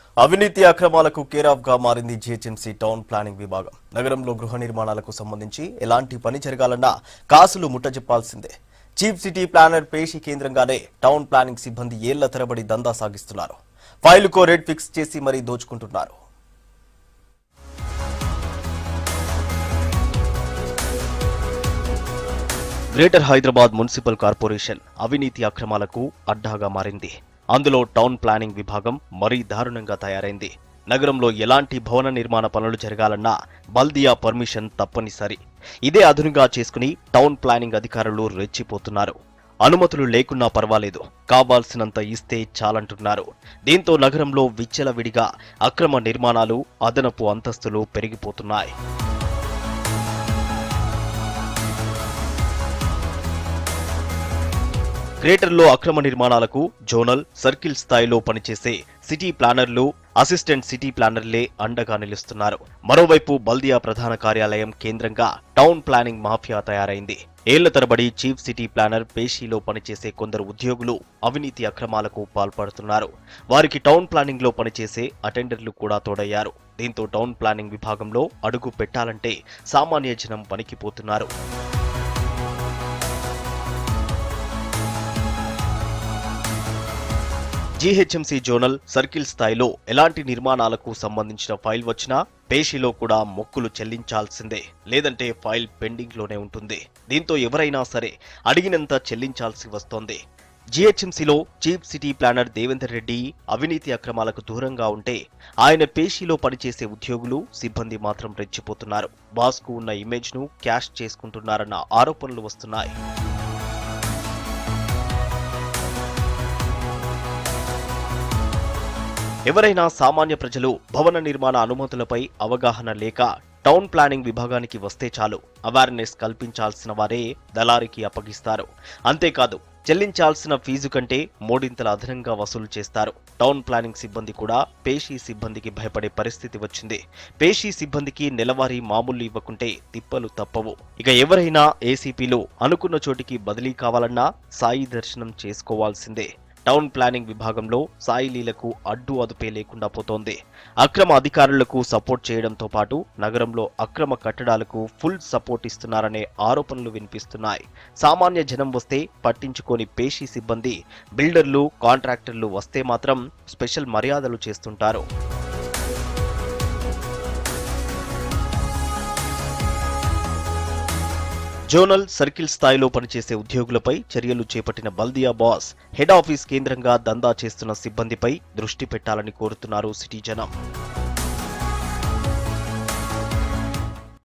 అవినీతి అక్రమాలకు care of గా మారింది జీహెచ్ఎంసీ టౌన్ ప్లానింగ్ విభాగం. నగరంలో గృహ నిర్మాణాలకు సంబంధించి ఎలాంటి పని జరగాలన్నా కాసులు ముట్టజెప్పాల్సిందే. చీఫ్ సిటీ ప్లానర్ పేషి కేంద్రంగానే టౌన్ ప్లానింగ్ సిబ్బంది ఏళ్ల తరబడి దందా సాగిస్తున్నారు. ఫైలుకో రేట్ ఫిక్స్ చేసి మరీ దోచుకుంటున్నారు. గ్రేటర్ హైదరాబాద్ మున్సిపల్ కార్పొరేషన్ అవినీతి అక్రమాలకు అడ్డాగా మారింది. అందులో టౌన్ ప్లానింగ్ విభాగం మరీ దారుణంగా తయారైంది. నగరంలో ఎలాంటి భవన నిర్మాణ పనులు జరగాలన్నా బల్దియా పర్మిషన్ తప్పనిసరి. ఇదే అదునుగా చేసుకుని టౌన్ ప్లానింగ్ అధికారులు రెచ్చిపోతున్నారు. అనుమతులు లేకున్నా పర్వాలేదు, కావాల్సినంత ఇస్తే చాలంటున్నారు. దీంతో నగరంలో విచ్చలవిడిగా అక్రమ నిర్మాణాలు, అదనపు అంతస్తులు పెరిగిపోతున్నాయి. గ్రేటర్లో అక్రమ నిర్మాణాలకు జోనల్, సర్కిల్ స్థాయిలో పనిచేసే సిటీ ప్లానర్లు, అసిస్టెంట్ సిటీ ప్లానర్లే అండగా నిలుస్తున్నారు. మరోవైపు బల్దియా ప్రధాన కార్యాలయం కేంద్రంగా టౌన్ ప్లానింగ్ మాఫియా తయారైంది. ఏళ్ల తరబడి చీఫ్ సిటీ ప్లానర్ పేషీలో పనిచేసే కొందరు ఉద్యోగులు అవినీతి అక్రమాలకు పాల్పడుతున్నారు. వారికి టౌన్ ప్లానింగ్ లో పనిచేసే అటెండర్లు కూడా తోడయ్యారు. దీంతో టౌన్ ప్లానింగ్ విభాగంలో అడుగు పెట్టాలంటే సామాన్య జనం పనికిపోతున్నారు. జీహెచ్ఎంసీ జోనల్, సర్కిల్ స్థాయిలో ఎలాంటి నిర్మాణాలకు సంబంధించిన ఫైల్ వచ్చినా పేషీలో కూడా మొక్కులు చెల్లించాల్సిందే, లేదంటే ఫైల్ పెండింగ్ లోనే ఉంటుంది. దీంతో ఎవరైనా సరే అడిగినంత చెల్లించాల్సి వస్తోంది. జీహెచ్ఎంసీలో chief city planner Devender Reddy అవినీతి అక్రమాలకు దూరంగా ఉంటే, ఆయన పేషీలో పనిచేసే ఉద్యోగులు, సిబ్బంది మాత్రం రెచ్చిపోతున్నారు. బాస్కు ఉన్న ఇమేజ్ ను క్యాష్ చేసుకుంటున్నారన్న ఆరోపణలు వస్తున్నాయి. ఎవరైనా సామాన్య ప్రజలు భవన నిర్మాణ అనుమతులపై అవగాహన లేక టౌన్ ప్లానింగ్ విభాగానికి వస్తే చాలు, అవేర్నెస్ కల్పించాల్సిన వారే దళారికి అప్పగిస్తారు. అంతేకాదు, చెల్లించాల్సిన ఫీజు కంటే మూడింతల అదనంగా వసూలు చేస్తారు. టౌన్ ప్లానింగ్ సిబ్బంది కూడా పేషీ సిబ్బందికి భయపడే పరిస్థితి వచ్చింది. పేషీ సిబ్బందికి నెలవారీ మామూలు ఇవ్వకుంటే తిప్పలు తప్పవు. ఇక ఎవరైనా ఏసీపీలు అనుకున్న చోటికి బదిలీ కావాలన్నా సాయి దర్శనం చేసుకోవాల్సిందే. టౌన్ ప్లానింగ్ విభాగంలో సాయిలీలకు అడ్డు అదుపే లేకుండా పోతోంది. అక్రమ అధికారులకు సపోర్ట్ చేయడంతో పాటు నగరంలో అక్రమ కట్టడాలకు ఫుల్ సపోర్ట్ ఇస్తున్నారనే ఆరోపణలు వినిపిస్తున్నాయి. సామాన్య జనం వస్తే పట్టించుకోని పేషీ సిబ్బంది, బిల్డర్లు, కాంట్రాక్టర్లు వస్తే మాత్రం స్పెషల్ మర్యాదలు చేస్తుంటారు. జోనల్, సర్కిల్ స్థాయిలో పనిచేసే ఉద్యోగులపై చర్యలు చేపట్టిన బల్దియా బాస్ హెడ్ ఆఫీస్ కేంద్రంగా దందా చేస్తున్న సిబ్బందిపై దృష్టి పెట్టాలని కోరుతున్నారు సిటీ జనం.